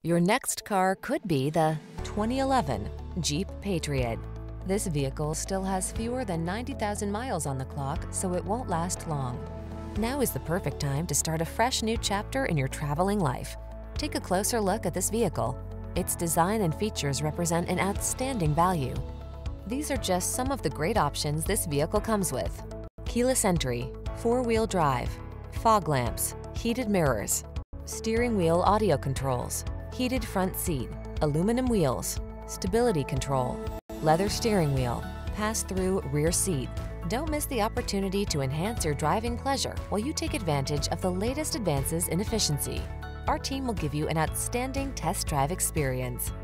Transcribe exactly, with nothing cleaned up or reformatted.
Your next car could be the twenty eleven Jeep Patriot. This vehicle still has fewer than ninety thousand miles on the clock, so it won't last long. Now is the perfect time to start a fresh new chapter in your traveling life. Take a closer look at this vehicle. Its design and features represent an outstanding value. These are just some of the great options this vehicle comes with: keyless entry, four-wheel drive, fog lamps, heated mirrors, steering wheel audio controls, heated front seat, aluminum wheels, stability control, leather steering wheel, pass-through rear seat. Don't miss the opportunity to enhance your driving pleasure while you take advantage of the latest advances in efficiency. Our team will give you an outstanding test drive experience.